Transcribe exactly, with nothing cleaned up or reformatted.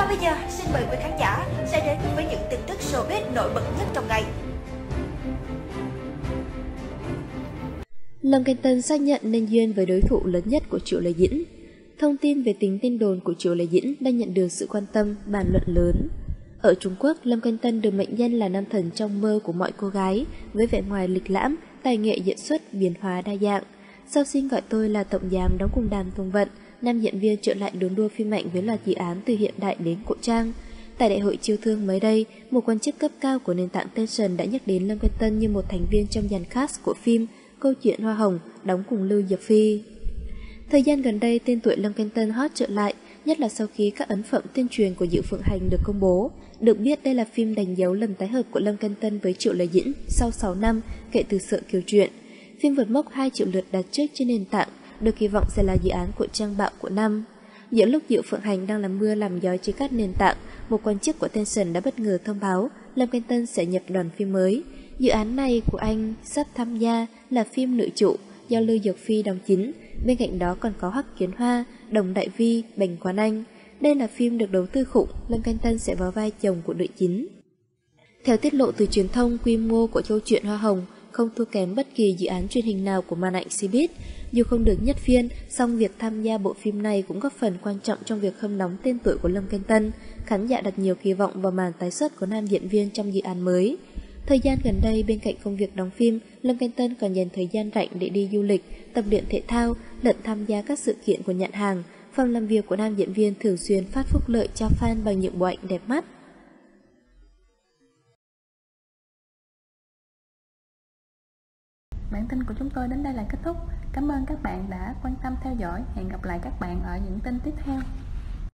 Còn bây giờ, xin mời quý khán giả sẽ đến với những tin tức showbiz nổi bật nhất trong ngày. Lâm Canh Tân xác nhận nên duyên với đối thủ lớn nhất của Triệu Lê Dĩnh. Thông tin về tính tin đồn của Triệu Lê Dĩnh đang nhận được sự quan tâm, bàn luận lớn. Ở Trung Quốc, Lâm Canh Tân được mệnh danh là nam thần trong mơ của mọi cô gái, với vẻ ngoài lịch lãm, tài nghệ diễn xuất, biến hóa đa dạng. Sau Xin Gọi Tôi là tổng giám đóng cùng Đàm Tùng Vận, nam diễn viên trở lại đốn đua phim mạnh với loạt dự án từ hiện đại đến cổ trang. Tại đại hội chiêu thương mới đây, một quan chức cấp cao của nền tảng Tencent đã nhắc đến Lâm Canh Tân như một thành viên trong dàn cast của phim Câu chuyện Hoa Hồng đóng cùng Lưu Diệc Phi. Thời gian gần đây, tên tuổi Lâm Canh Tân hot trở lại, nhất là sau khi các ấn phẩm tuyên truyền của Dự Phượng Hành được công bố. Được biết đây là phim đánh dấu lần tái hợp của Lâm Canh Tân với Triệu Lê Dĩnh sau sáu năm kể từ Sợ Kiều Truyện. Phim vượt mốc hai triệu lượt đặt trước trên nền tảng, được kỳ vọng sẽ là dự án của trang bạo của năm. Giữa lúc Dự Phượng Hành đang làm mưa làm gió trên các nền tảng, một quan chức của Tencent đã bất ngờ thông báo Lâm Canh Tân sẽ nhập đoàn phim mới. Dự án này của anh sắp tham gia là phim nữ chủ do Lưu Diệc Phi đóng chính, bên cạnh đó còn có Hắc Kiến Hoa, Đồng Đại Vi, Bành Quán Anh. Đây là phim được đầu tư khủng, Lâm Canh Tân sẽ vào vai chồng của nữ chính. Theo tiết lộ từ truyền thông, quy mô của Câu chuyện Hoa Hồng không thua kém bất kỳ dự án truyền hình nào của màn ảnh Cbiz. Dù không được nhất phiên, song việc tham gia bộ phim này cũng góp phần quan trọng trong việc hâm nóng tên tuổi của Lâm Canh Tân. Khán giả đặt nhiều kỳ vọng vào màn tái xuất của nam diễn viên trong dự án mới. Thời gian gần đây, bên cạnh công việc đóng phim, Lâm Canh Tân còn dành thời gian rảnh để đi du lịch, tập luyện thể thao, lẫn tham gia các sự kiện của nhãn hàng. Phòng làm việc của nam diễn viên thường xuyên phát phúc lợi cho fan bằng những bộ ảnh đẹp mắt. Bản tin của chúng tôi đến đây là kết thúc. Cảm ơn các bạn đã quan tâm theo dõi. Hẹn gặp lại các bạn ở những tin tiếp theo.